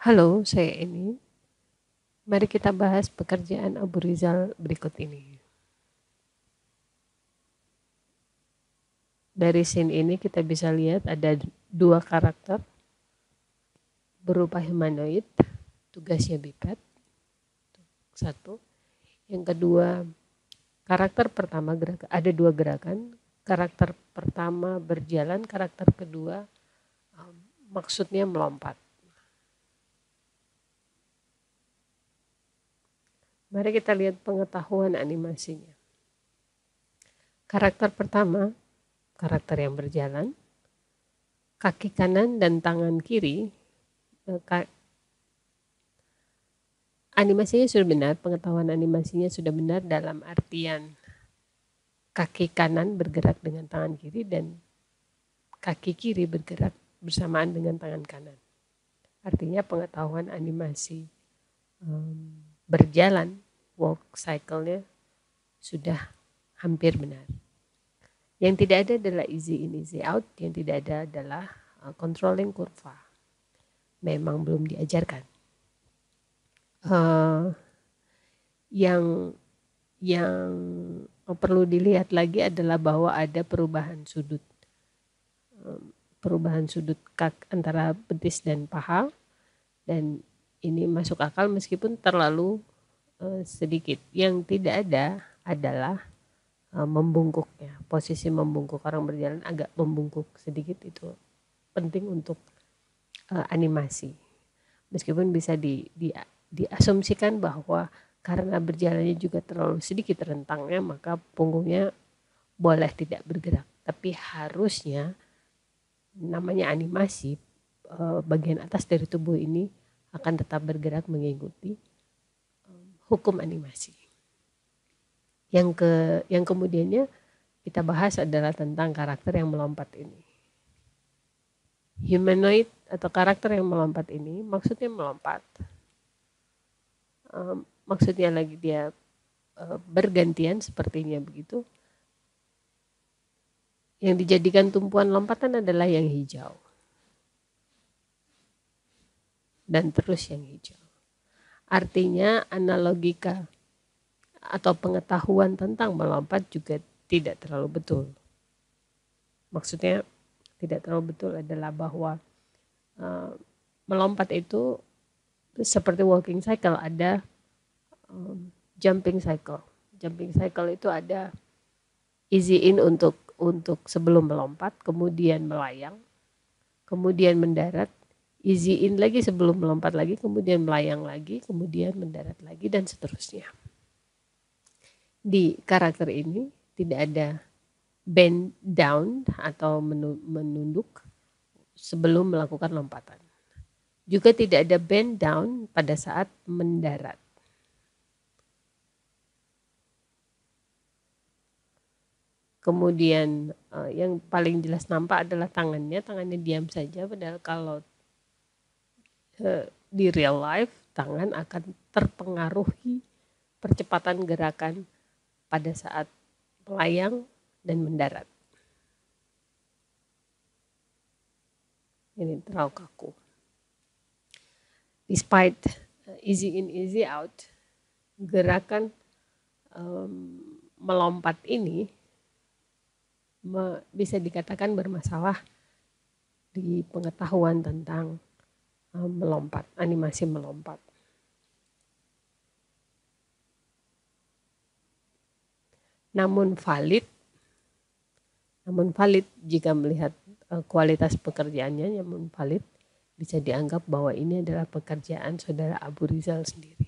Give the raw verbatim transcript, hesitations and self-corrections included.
Halo, saya Eni. Mari kita bahas pekerjaan Abu Rizal berikut ini. Dari scene ini kita bisa lihat ada dua karakter berupa humanoid, tugasnya biped. Satu. Yang kedua, karakter pertama gerakan, ada dua gerakan. Karakter pertama berjalan, karakter kedua um, maksudnya melompat. Mari kita lihat pengetahuan animasinya. Karakter pertama, karakter yang berjalan, kaki kanan dan tangan kiri, animasinya sudah benar, pengetahuan animasinya sudah benar dalam artian kaki kanan bergerak dengan tangan kiri dan kaki kiri bergerak bersamaan dengan tangan kanan. Artinya pengetahuan animasi um, berjalan, walk cycle-nya sudah hampir benar. Yang tidak ada adalah easy in, easy out. Yang tidak ada adalah uh, controlling kurva. Memang belum diajarkan. Uh, yang yang perlu dilihat lagi adalah bahwa ada perubahan sudut. Um, perubahan sudut kak antara betis dan paha. Dan ini masuk akal meskipun terlalu uh, sedikit. Yang tidak ada adalah membungkuknya, posisi membungkuk, orang berjalan agak membungkuk sedikit, itu penting untuk uh, animasi. Meskipun bisa di, di, diasumsikan bahwa karena berjalannya juga terlalu sedikit rentangnya, maka punggungnya boleh tidak bergerak. Tapi harusnya namanya animasi, uh, bagian atas dari tubuh ini akan tetap bergerak mengikuti um, hukum animasi. Yang ke yang kemudiannya kita bahas adalah tentang karakter yang melompat ini. Humanoid atau karakter yang melompat ini maksudnya melompat. Um, maksudnya lagi dia uh, bergantian sepertinya begitu. Yang dijadikan tumpuan lompatan adalah yang hijau. Dan terus yang hijau. Artinya analogika atau pengetahuan tentang melompat juga tidak terlalu betul. Maksudnya tidak terlalu betul adalah bahwa uh, melompat itu seperti walking cycle, ada um, jumping cycle. Jumping cycle itu ada easy in untuk untuk sebelum melompat, kemudian melayang, kemudian mendarat, easy in lagi sebelum melompat lagi, kemudian melayang lagi, kemudian mendarat lagi, dan seterusnya. Di karakter ini tidak ada bend down atau menunduk sebelum melakukan lompatan. Juga tidak ada bend down pada saat mendarat. Kemudian yang paling jelas nampak adalah tangannya, tangannya diam saja, padahal kalau di real life tangan akan terpengaruhi percepatan gerakan pada saat melayang dan mendarat. Ini terlalu kaku. Despite easy in, easy out, gerakan um, melompat ini me, bisa dikatakan bermasalah di pengetahuan tentang um, melompat, animasi melompat. Namun valid, namun valid jika melihat uh, kualitas pekerjaannya, namun valid bisa dianggap bahwa ini adalah pekerjaan saudara Abu Rizal sendiri.